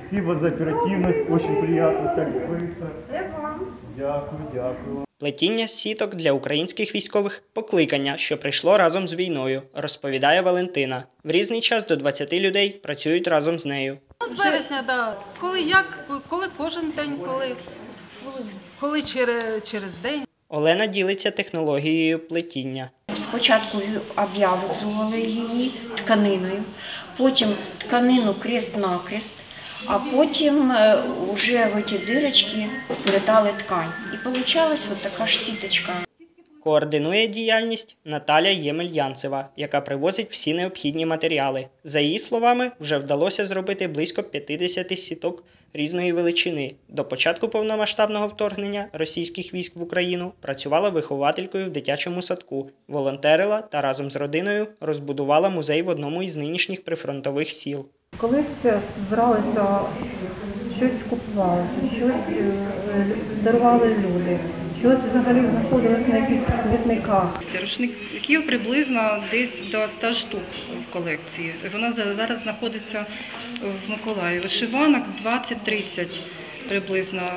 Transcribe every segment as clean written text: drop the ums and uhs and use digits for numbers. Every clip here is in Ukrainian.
Спасибо за оперативность, очень приятно, так быстро. Це вам. Дякую, дякую. Плетіння сіток для українських військових – покликання, що прийшло разом з війною, розповідає Валентина. В різний час до 20 людей працюють разом з нею. З березня, да. Коли кожен день, коли через день. Олена ділиться технологією плетіння. Спочатку обв'язували її тканиною, потім тканину крест-накрест, а потім вже в ці дирочки вплетали ткань. І вийшла ось така ж сіточка. Координує діяльність Наталя Ємельянцева, яка привозить всі необхідні матеріали. За її словами, вже вдалося зробити близько 50 сіток різної величини. До початку повномасштабного вторгнення російських військ в Україну працювала вихователькою в дитячому садку, волонтерила та разом з родиною розбудувала музей в одному із нинішніх прифронтових сіл. Коли все збиралося, щось купувалося, щось дарували люди, щось взагалі знаходилось на якихось смітниках. Рушників приблизно десь до 100 штук в колекції. Вона зараз знаходиться в Миколаєві. Вишиванок 20-30 приблизно.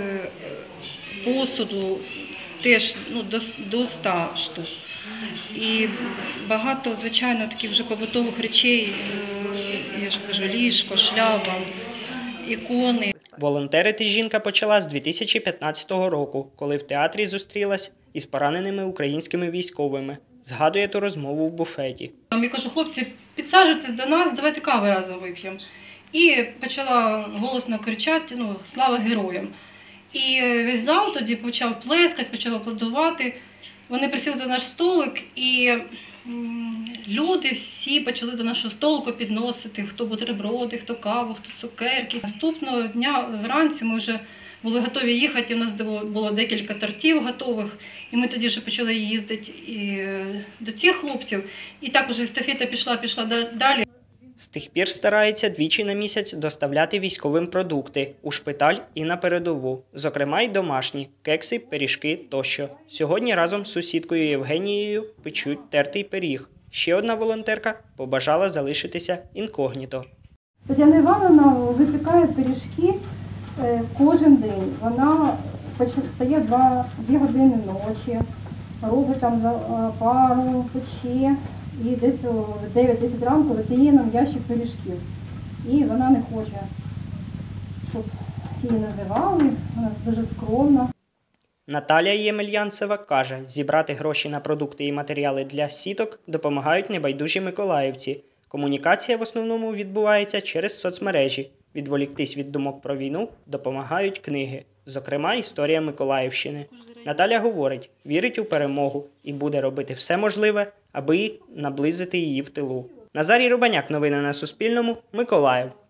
Посуду теж до 100 штук. І багато, звичайно, таких вже побутових речей, я ж кажу, ліжко, шляпа, ікони. Волонтерити жінка почала з 2015 року, коли в театрі зустрілась із пораненими українськими військовими. Згадує ту розмову в буфеті. Я кажу, хлопці, підсаджуйтесь до нас, давайте кави разом вип'ємо. І почала голосно кричати, слава героям. І весь зал тоді почав плескати, почав аплодувати. Вони присіли за наш столик, і люди всі почали до нашого столику підносити, хто бутерброди, хто каву, хто цукерки. Наступного дня вранці ми вже були готові їхати, у нас було декілька тортів готових, і ми тоді вже почали їздити і до цих хлопців. І так уже естафета пішла далі. З тих пір старається двічі на місяць доставляти військовим продукти у шпиталь і на передову, зокрема й домашні – кекси, пиріжки тощо. Сьогодні разом з сусідкою Євгенією печуть тертий пиріг. Ще одна волонтерка побажала залишитися інкогніто. Тетяна Івановна випікає пиріжки кожен день. Вона встає 2 години ночі, робить там пару, пече. І десь в 9-10 ранку видає нам ящик пиріжків. І вона не хоче, щоб її називали, вона дуже скромна. Наталія Ємельянцева каже, зібрати гроші на продукти і матеріали для сіток допомагають небайдужі миколаївці. Комунікація в основному відбувається через соцмережі. Відволіктись від думок про війну допомагають книги, зокрема «Історія Миколаївщини». Наталя говорить, вірить у перемогу і буде робити все можливе, аби наблизити її в тилу. Назарій Рубаняк, новини на Суспільному, Миколаїв.